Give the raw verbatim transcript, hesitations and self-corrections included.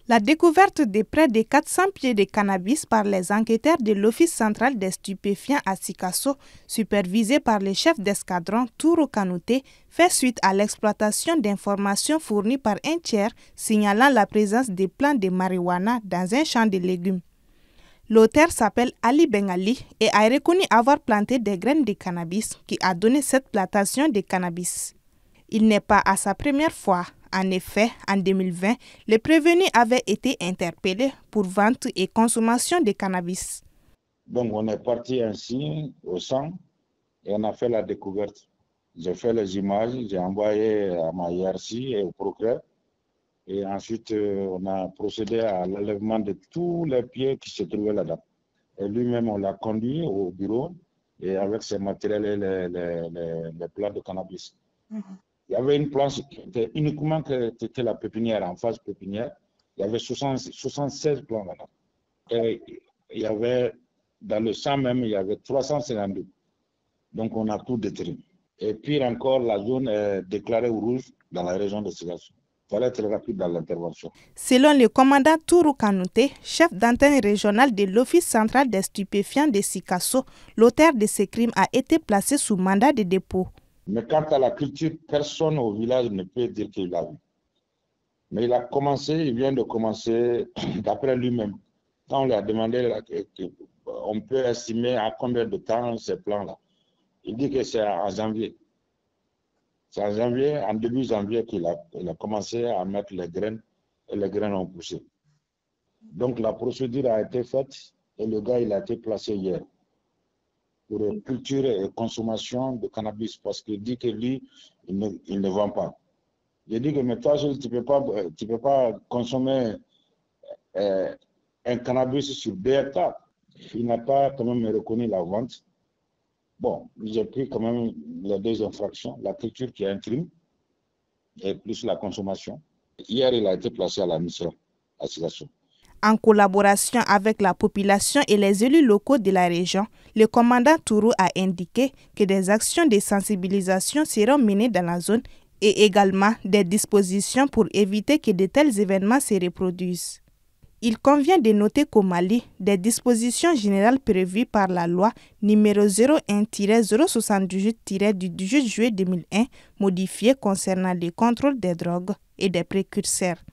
La découverte de près de quatre cents pieds de cannabis par les enquêteurs de l'Office central des stupéfiants à Sikasso, supervisé par le chef d'escadron Touro Kanouté, fait suite à l'exploitation d'informations fournies par un tiers signalant la présence de plants de marijuana dans un champ de légumes. L'auteur s'appelle Ali Bengali et a reconnu avoir planté des graines de cannabis qui a donné cette plantation de cannabis. Il n'est pas à sa première fois. En effet, en deux mille vingt, les prévenus avaient été interpellés pour vente et consommation de cannabis. Donc on est parti ainsi au centre et on a fait la découverte. J'ai fait les images, j'ai envoyé à ma hiérarchie et au procureur. Et ensuite, on a procédé à l'enlèvement de tous les pieds qui se trouvaient là-dedans. Et lui-même, on l'a conduit au bureau et avec ses matériels et les, les, les, les plants de cannabis. Mm-hmm. Il y avait une planche qui était uniquement que c'était la pépinière, en face pépinière. Il y avait soixante-seize plants là-dedans. Et il y avait, dans le champ même, il y avait trois cent cinquante-deux. Donc on a tout détruit. Et pire encore, la zone est déclarée rouge dans la région de Sikasso. Il fallait être rapide dans l'intervention. Selon le commandant Touro Kanouté, chef d'antenne régionale de l'Office central des stupéfiants de Sikasso, l'auteur de ces crimes a été placé sous mandat de dépôt. Mais quant à la culture, personne au village ne peut dire qu'il l'a vu. Mais il a commencé, il vient de commencer, d'après lui-même. Quand on lui a demandé, on peut estimer à combien de temps ces plans-là. Il dit que c'est en janvier. C'est en janvier, en début janvier, qu'il a, il a commencé à mettre les graines et les graines ont poussé. Donc la procédure a été faite et le gars il a été placé hier pour culture et consommation de cannabis parce qu'il dit que lui, il ne, il ne vend pas. Il dit que mais toi, tu ne peux pas, tu peux pas consommer euh, un cannabis sur deux hectares. Il n'a pas quand même reconnu la vente. Bon, j'ai pris quand même les deux infractions, la culture qui est un crime et plus la consommation. Hier, il a été placé à la mission à Sikasso. En collaboration avec la population et les élus locaux de la région, le commandant Touro a indiqué que des actions de sensibilisation seront menées dans la zone et également des dispositions pour éviter que de tels événements se reproduisent. Il convient de noter qu'au Mali, des dispositions générales prévues par la loi numéro zéro un tiret zéro soixante-dix-huit tiret du dix-huit juillet deux mille un modifiée concernant le contrôle des drogues et des précurseurs.